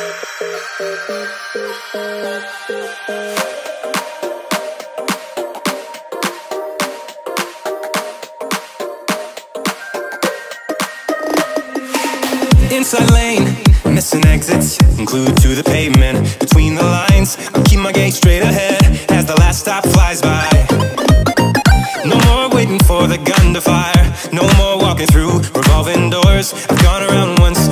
Inside lane, missing exits, glued to the pavement. Between the lines, I'll keep my gaze straight ahead as the last stop flies by. No more waiting for the gun to fire, no more walking through revolving doors. I've gone around once